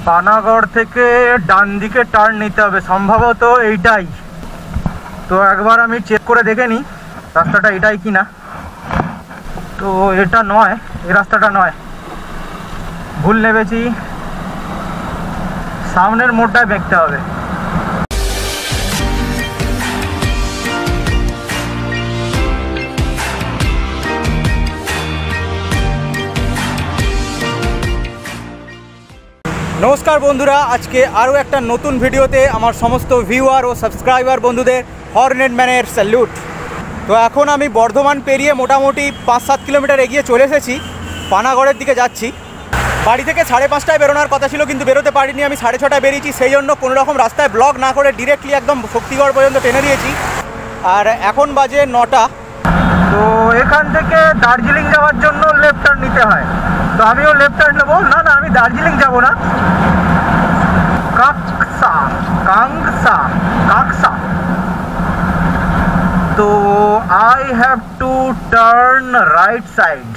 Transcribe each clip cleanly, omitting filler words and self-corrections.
পানাগড় থেকে ডান দিকে টার্ন নিতে হবে, সম্ভবত এইটাই। তো একবার আমি চেক করে দেখে নিই রাস্তাটা এটাই কিনা। তো এটা নয়, এই রাস্তাটা নয়, ভুল নেমেছি, সামনের মোড়টায় দেখতে হবে। নমস্কার বন্ধুরা, আজকে আরও একটা নতুন ভিডিওতে আমার সমস্ত ভিউয়ার ও সাবস্ক্রাইবার বন্ধুদের হর্নেট ম্যানের স্যালুট। তো এখন আমি বর্ধমান পেরিয়ে মোটামুটি 5-7 কিলোমিটার এগিয়ে চলে এসেছি, পানাগড়ের দিকে যাচ্ছি। বাড়ি থেকে 5:30টায় বেরোনোর কথা ছিল, কিন্তু বেরোতে পারিনি, আমি 6:30টায় বেরিয়েছি। সেই জন্য কোনো রকম রাস্তায় ব্লগ না করে ডিরেক্টলি একদম শক্তিগড় পর্যন্ত টেনে দিয়েছি। আর এখন বাজে 9টা। তো এখান থেকে দার্জিলিং যাওয়ার জন্য লেফট টার্ন নিতে হয়, তো আমিও লেফট টার্ন নেবো। না, আমি দার্জিলিং যাব না, কাকসা। তো I have to turn right side.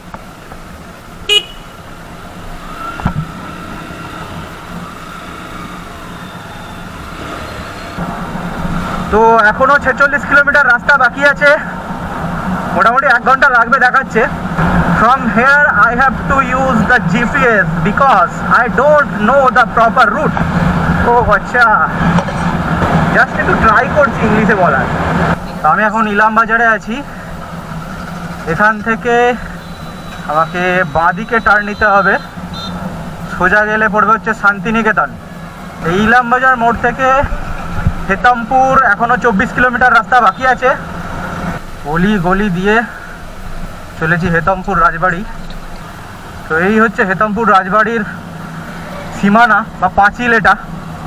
তো এখনো 46 কিলোমিটার রাস্তা বাকি আছে, মোটামুটি 1 ঘন্টা লাগবে দেখাচ্ছে। From here I have to use the GPS because I don't know the proper route. ও আচ্ছা, জাস্ট একটু ট্রাই করছি ইংলিশে বলার। তো আমি এখন ইলাম বাজারে আছি, এখান থেকে আমাকে বাঁ দিকে টার্ন নিতে হবে, সোজা গেলে পড়বে হচ্ছে শান্তিনিকেতন। এই ইলাম বাজার মোড় থেকে হেতমপুর এখনও 24 কিলোমিটার রাস্তা বাকি আছে। গলি গলি দিয়ে চলেছি হেতমপুর রাজবাড়ি। তো এই হচ্ছে হেতমপুর রাজবাড়ির সীমানা বা পাঁচিল এটা।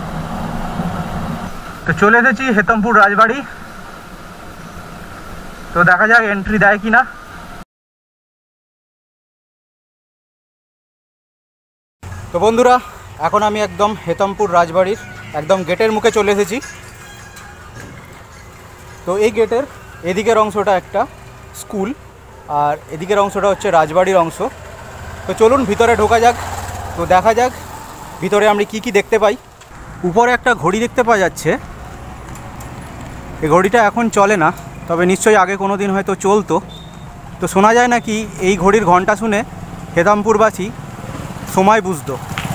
তো চলে এসেছি হেতমপুর রাজবাড়ি, তো দেখা যাক এন্ট্রি দেয় কিনা। তো বন্ধুরা, এখন আমি একদম হেতমপুর রাজবাড়ির একদম গেটের মুখে চলে এসেছি। তো এই গেটের এদিকের অংশটা একটা স্কুল, আর এদিকের অংশটা হচ্ছে রাজবাড়ির অংশ। তো চলুন ভিতরে ঢোকা যাক, তো দেখা যাক ভিতরে আমরা কি দেখতে পাই। উপরে একটা ঘড়ি দেখতে পাওয়া যাচ্ছে, এই ঘড়িটা এখন চলে না, তবে নিশ্চয়ই আগে কোনো দিন হয়তো চলতো। তো শোনা যায় নাকি এই ঘড়ির ঘন্টা শুনে হেতমপুরবাসী সময় বুঝতো।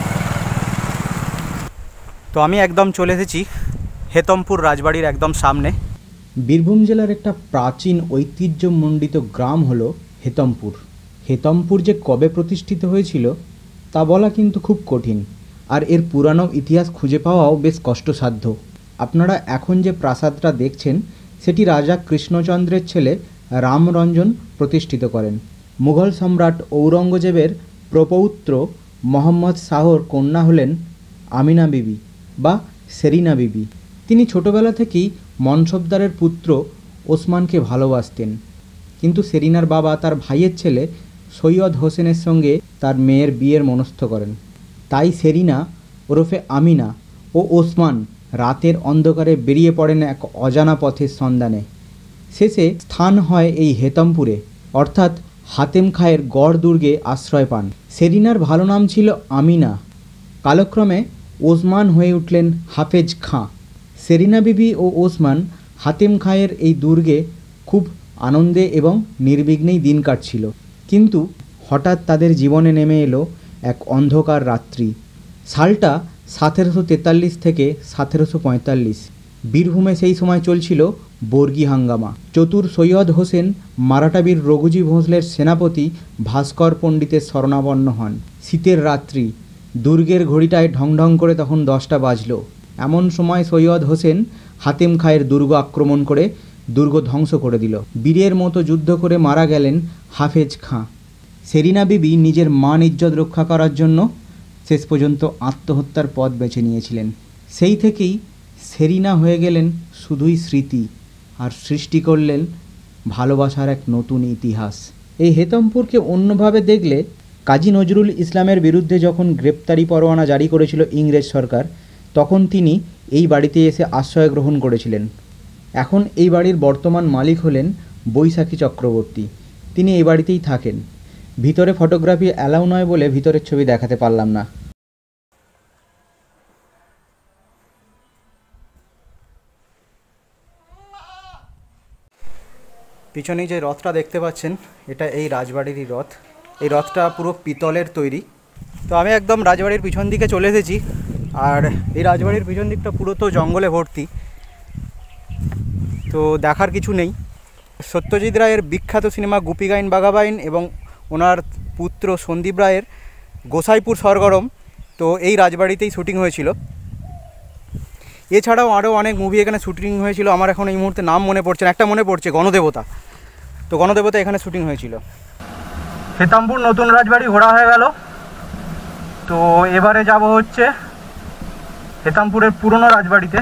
তো আমি একদম চলে এসেছি হেতমপুর রাজবাড়ির একদম সামনে। বীরভূম জেলার একটা প্রাচীন ঐতিহ্যমণ্ডিত গ্রাম হলো হেতমপুর। হেতমপুর যে কবে প্রতিষ্ঠিত হয়েছিল তা বলা কিন্তু খুব কঠিন, আর এর পুরানো ইতিহাস খুঁজে পাওয়াও বেশ কষ্টসাধ্য। আপনারা এখন যে প্রাসাদটা দেখছেন সেটি রাজা কৃষ্ণচন্দ্রের ছেলে রামরঞ্জন প্রতিষ্ঠিত করেন। মুঘল সম্রাট ঔরঙ্গজেবের প্রপৌত্র মোহাম্মদ শাহর কন্যা হলেন আমিনা বিবি বা সেরিনা বিবি। তিনি ছোটবেলা থেকেই মনসবদারের পুত্র ওসমানকে ভালোবাসতেন, কিন্তু সেরিনার বাবা তার ভাইয়ের ছেলে সৈয়দ হোসেনের সঙ্গে তার মেয়ের বিয়ের মনস্থ করেন। তাই সেরিনা ওরফে আমিনা ও ওসমান রাতের অন্ধকারে বেরিয়ে পড়েন এক অজানা পথের সন্ধানে। শেষে স্থান হয় এই হেতমপুরে, অর্থাৎ হাতেম খাঁয়ের গড় দুর্গে আশ্রয় পান। সেরিনার ভালো নাম ছিল আমিনা, কালক্রমে ওসমান হয়ে উঠলেন হাফেজ খাঁ। সেরিনা বিবি ও ওসমান হাতেম খাঁয়ের এই দুর্গে খুব আনন্দে এবং নির্বিঘ্নেই দিন কাটছিল, কিন্তু হঠাৎ তাদের জীবনে নেমে এলো এক অন্ধকার রাত্রি। সালটা 1743 থেকে 1745। বীরভূমে সেই সময় চলছিল বর্গী হাঙ্গামা। চতুর সৈয়দ হোসেন মারাঠাবীর রঘুজি ভোঁসলের সেনাপতি ভাস্কর পণ্ডিতের শরণাপন্ন হন। শীতের রাত্রি, দুর্গের ঘড়িটায় ঢং ঢং করে তখন 10টা বাজল। এমন সময় সৈয়দ হোসেন হাতেম খাঁয়ের দুর্গ আক্রমণ করে দুর্গ ধ্বংস করে দিল। বীরের মতো যুদ্ধ করে মারা গেলেন হাফেজ খাঁ। সেরিনা বিবি নিজের মান ইজ্জত রক্ষা করার জন্য শেষ পর্যন্ত আত্মহত্যার পথ বেছে নিয়েছিলেন। সেই থেকেই সেরিনা হয়ে গেলেন শুধুই স্মৃতি, আর সৃষ্টি করলেন ভালোবাসার এক নতুন ইতিহাস। এই হেতমপুরকে অন্যভাবে দেখলে কাজী নজরুল ইসলামের বিরুদ্ধে যখন গ্রেপ্তারি পরোয়ানা জারি করেছিল ইংরেজ সরকার, তখন তিনি এই বাড়িতে এসে আশ্রয় গ্রহণ করেছিলেন। এখন এই বাড়ির বর্তমান মালিক হলেন বৈশাখী চক্রবর্তী, তিনি এই বাড়িতেই থাকেন। ভিতরে ফটোগ্রাফি অ্যালাউ নয় বলে ভিতরের ছবি দেখাতে পারলাম না। পিছনে যে রথটা দেখতে পাচ্ছেন এটা এই রাজবাড়িরই রথ। এই রথটা পুরো পিতলের তৈরি। তো আমি একদম রাজবাড়ির পিছন দিকে চলে এসেছি, আর এই রাজবাড়ির পিছন দিকটা পুরো তো জঙ্গলে ভর্তি, তো দেখার কিছু নেই। সত্যজিৎ রায়ের বিখ্যাত সিনেমা গোপীগাইন বাঘাবাইন এবং ওনার পুত্র সন্দীপ রায়ের গোসাইপুর সরগরম তো এই রাজবাড়িতেই শ্যুটিং হয়েছিল। এছাড়াও আরও অনেক মুভি এখানে শ্যুটিং হয়েছিল, আমার এখন এই মুহূর্তে নাম মনে পড়ছে না। একটা মনে পড়ছে, গণদেবতা। তো গণদেবতা এখানে শ্যুটিং হয়েছিল। হেতামপুর নতুন রাজবাড়ি ঘোরা হয়ে গেল, তো এবারে যাব হচ্ছে হেতামপুরের পুরনো রাজবাড়িতে।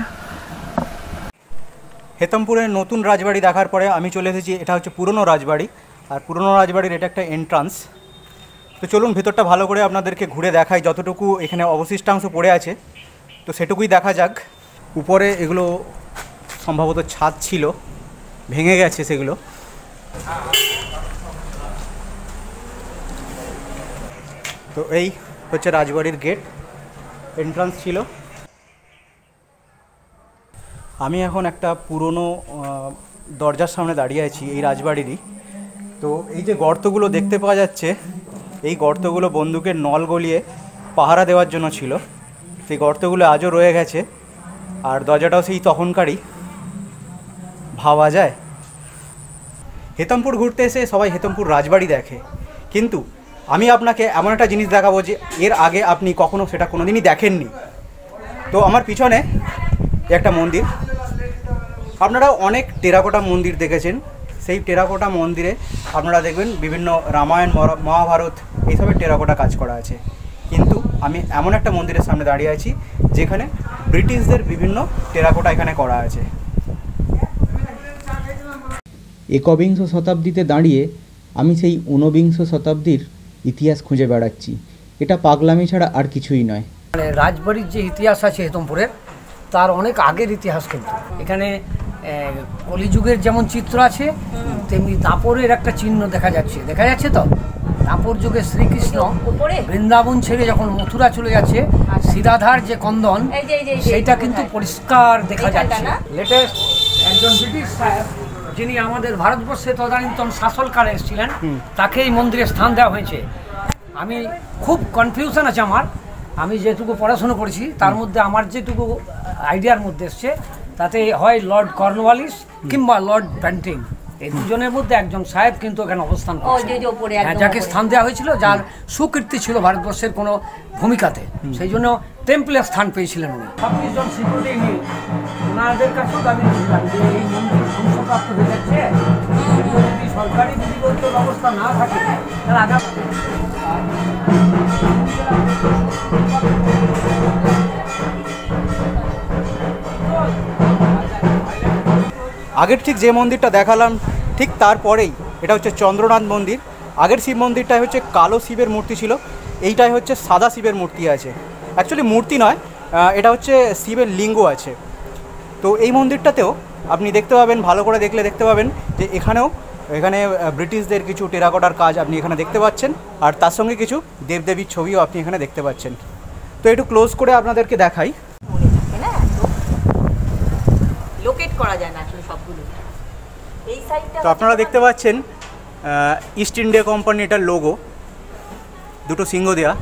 হেতামপুরের নতুন রাজবাড়ি দেখার পরে আমি চলে এসেছি, এটা হচ্ছে পুরনো রাজবাড়ি, আর পুরনো রাজবাড়ির এটা একটা এন্ট্রান্স। তো চলুন ভেতরটা ভালো করে আপনাদেরকে ঘুরে দেখাই, যতটুকু এখানে অবশিষ্টাংশ পড়ে আছে তো সেটুকুই দেখা যাক। উপরে এগুলো সম্ভবত ছাদ ছিল, ভেঙে গেছে সেগুলো। তো এই হচ্ছে রাজবাড়ির গেট, এন্ট্রান্স ছিল। আমি এখন একটা পুরনো দরজার সামনে দাঁড়িয়ে আছি এই রাজবাড়িরই। তো এই যে গর্তগুলো দেখতে পাওয়া যাচ্ছে, এই গর্তগুলো বন্দুকের নল গলিয়ে পাহারা দেওয়ার জন্য ছিল। সেই গর্তগুলো আজও রয়ে গেছে, আর দরজাটাও সেই তখনকারই ভাবা যায়। হেতামপুর ঘুরতে এসে সবাই হেতামপুর রাজবাড়ি দেখে, কিন্তু আমি আপনাকে এমন একটা জিনিস দেখাবো যে এর আগে আপনি কখনো সেটা কোনোদিনই দেখেননি। তো আমার পিছনে একটা মন্দির, আপনারা অনেক টেরাকোটা মন্দির দেখেছেন, সেই টেরাকোটা মন্দিরে আপনারা দেখবেন বিভিন্ন রামায়ণ মহাভারত এইসবের টেরাকোটা কাজ করা আছে। কিন্তু আমি এমন একটা মন্দিরের সামনে দাঁড়িয়ে আছি যেখানে ব্রিটিশদের বিভিন্ন টেরাকোটা এখানে করা আছে। একবিংশ শতাব্দীতে দাঁড়িয়ে আমি সেই ঊনবিংশ শতাব্দীর ইতিহাস খুঁজে বেড়াচ্ছি। এটা পাগলামি ছাড়া আর কিছুই নয়। মানে রাজবাড়ির যে ইতিহাস আছে হেতমপুরের, তার অনেক আগের ইতিহাস। কিন্তু এখানে কলিযুগের যেমন চিত্র আছে, তেমনি দাপরের একটা চিহ্ন দেখা যাচ্ছে তো। দাপর যুগে শ্রীকৃষ্ণ বৃন্দাবন ছেড়ে যখন মথুরা চলে যাচ্ছে, সিরাধার যে কন্দন, সেইটা কিন্তু পরিষ্কার দেখা যাচ্ছে। লেটেস্ট একজন ব্রিটিশ সাহেব যিনি আমাদের ভারতবর্ষে তদানীন্তন শাসনকালে এসেছিলেন, তাকে এই মন্দিরে স্থান দেওয়া হয়েছে। আমি খুব কনফিউশন আছে আমার, আমি যেটুকু পড়াশোনা করেছি তার মধ্যে আমার যেটুকু আইডিয়ার মধ্যে এসছে, তাতে হয় লর্ড কর্নওয়ালিস কিংবা লর্ড প্যান্টিং, এই দুজনের মধ্যে একজন সাহেব কিন্তু এখানে অবস্থান করছে, যাকে স্থান দেওয়া হয়েছিল, যার সুকীর্তি ছিল ভারতবর্ষের কোনো ভূমিকাতে, সেই জন্য টেম্পলে স্থান পেয়েছিলেন উনি। 26 জন সিকিউরিটি নিয়ে ওনাদের কাছেও দাবি ছিলাম যে এই মন্দির ধ্বংসপ্রাপ্ত হয়ে যাচ্ছে, যদি সরকারি বিধিবদ্ধ ব্যবস্থা না থাকে তাহলে আগামী আগের ঠিক যে মন্দিরটা দেখালাম ঠিক তারপরেই এটা হচ্ছে চন্দ্রনাথ মন্দির। আগের শিব মন্দিরটাই হচ্ছে কালো শিবের মূর্তি ছিল, এইটাই হচ্ছে সাদা শিবের মূর্তি আছে। অ্যাকচুয়ালি মূর্তি নয়, এটা হচ্ছে শিবের লিঙ্গ আছে। তো এই মন্দিরটাতেও আপনি দেখতে পাবেন, ভালো করে দেখলে দেখতে পাবেন যে এখানে ব্রিটিশদের কিছু টেরাকোটার কাজ আপনি এখানে দেখতে পাচ্ছেন, আর তার সঙ্গে কিছু দেবদেবীর ছবিও আপনি এখানে দেখতে পাচ্ছেন। তো একটু ক্লোজ করে আপনাদেরকে দেখাই। লোকেট করা যায় না আসলে সবগুলো। এই সাইডটা তো আপনারা দেখতে পাচ্ছেন ইস্ট ইন্ডিয়া কোম্পানি, এটার লোগো, দুটো সিংহ দেয়া।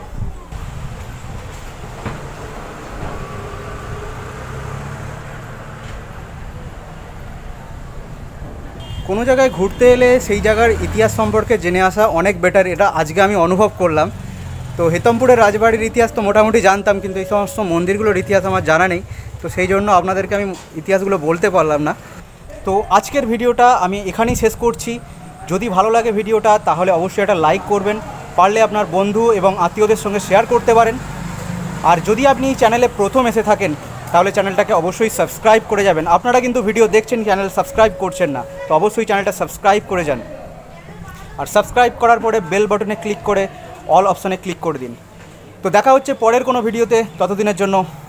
কোনো জায়গায় ঘুরতে এলে সেই জায়গার ইতিহাস সম্পর্কে জেনে আসা অনেক বেটার, এটা আজকে আমি অনুভব করলাম। তো হেতমপুরের রাজবাড়ির ইতিহাস তো মোটামুটি জানতাম, কিন্তু এই সমস্ত মন্দিরগুলোর ইতিহাস আমার জানা নেই, তো সেই জন্য আপনাদেরকে আমি ইতিহাসগুলো বলতে পারলাম না। তো আজকের ভিডিওটা আমি এখানেই শেষ করছি। যদি ভালো লাগে ভিডিওটা তাহলে অবশ্যই একটা লাইক করবেন, পারলে আপনার বন্ধু এবং আত্মীয়দের সঙ্গে শেয়ার করতে পারেন। আর যদি আপনি এই চ্যানেলে প্রথম এসে থাকেন তাহলে চ্যানেলটাকে অবশ্যই সাবস্ক্রাইব করে যাবেন। আপনারা কিন্তু ভিডিও দেখছেন, চ্যানেল সাবস্ক্রাইব করছেন না, তো অবশ্যই চ্যানেলটা সাবস্ক্রাইব করে যান। আর সাবস্ক্রাইব করার পরে বেল বাটনে ক্লিক করে অল অপশানে ক্লিক করে দিন। তো দেখা হচ্ছে পরের কোনো ভিডিওতে, ততদিনের জন্য